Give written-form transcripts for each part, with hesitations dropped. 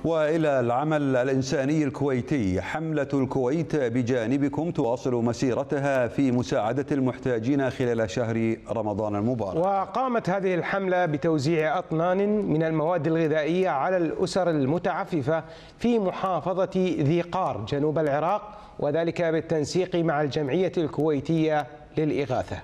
وإلى العمل الإنساني الكويتي، حملة الكويت بجانبكم تواصل مسيرتها في مساعدة المحتاجين خلال شهر رمضان المبارك. وقامت هذه الحملة بتوزيع أطنان من المواد الغذائية على الأسر المتعففة في محافظة ذي قار جنوب العراق، وذلك بالتنسيق مع الجمعية الكويتية للإغاثة.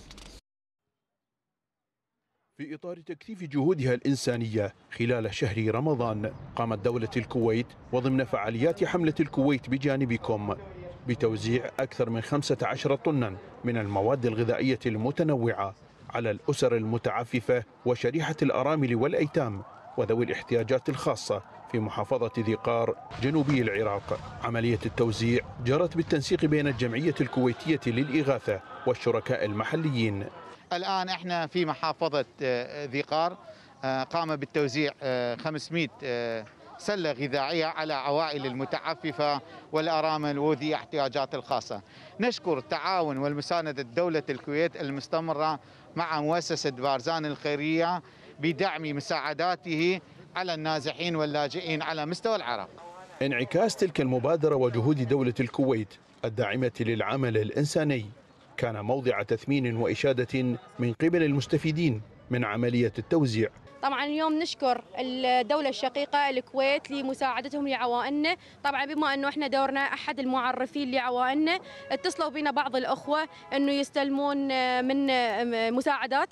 في إطار تكثيف جهودها الإنسانية خلال شهر رمضان، قامت دولة الكويت وضمن فعاليات حملة الكويت بجانبكم بتوزيع أكثر من 15 طنا من المواد الغذائية المتنوعة على الأسر المتعففة وشريحة الأرامل والأيتام وذوي الاحتياجات الخاصة في محافظة ذي قار جنوبي العراق. عملية التوزيع جرت بالتنسيق بين الجمعية الكويتية للإغاثة والشركاء المحليين. الآن احنا في محافظة ذي قار، قام بالتوزيع 500 سلة غذائية على عوائل المتعففة والأرامل وذي احتياجات الخاصة. نشكر التعاون والمساندة دولة الكويت المستمرة مع مؤسسة بارزان الخيرية بدعم مساعداته على النازحين واللاجئين على مستوى العراق. انعكاس تلك المبادرة وجهود دولة الكويت الداعمة للعمل الإنساني كان موضع تثمين وإشادة من قبل المستفيدين من عملية التوزيع. طبعا اليوم نشكر الدولة الشقيقة الكويت لمساعدتهم لعوائلنا. طبعا بما انه احنا دورنا احد المعرفين لعوائلنا، اتصلوا بنا بعض الاخوة انه يستلمون من مساعدات،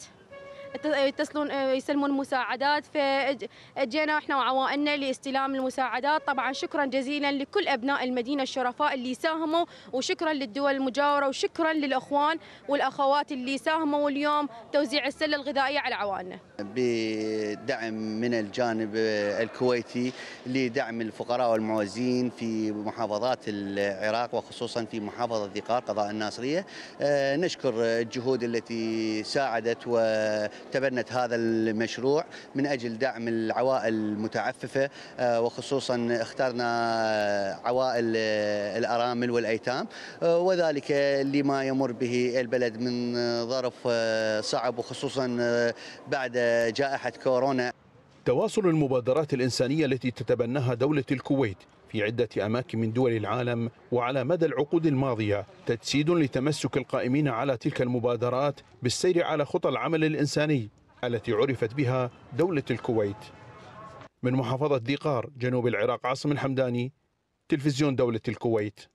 يستلمون مساعدات، فجينا احنا وعوائلنا لاستلام المساعدات. طبعا شكرا جزيلا لكل ابناء المدينه الشرفاء اللي ساهموا، وشكرا للدول المجاوره، وشكرا للاخوان والاخوات اللي ساهموا اليوم توزيع السله الغذائيه على عوائلنا. بدعم من الجانب الكويتي لدعم الفقراء والمعوزين في محافظات العراق وخصوصا في محافظه ذي قار قضاء الناصريه. نشكر الجهود التي ساعدت وتبنت هذا المشروع من أجل دعم العوائل المتعففة، وخصوصا اخترنا عوائل الأرامل والأيتام، وذلك لما يمر به البلد من ظرف صعب وخصوصا بعد جائحة كورونا. تواصل المبادرات الإنسانية التي تتبناها دولة الكويت في عدة أماكن من دول العالم وعلى مدى العقود الماضية تجسيد لتمسك القائمين على تلك المبادرات بالسير على خطى العمل الإنساني التي عرفت بها دولة الكويت. من محافظة ذي قار جنوب العراق، عاصم الحمداني، تلفزيون دولة الكويت.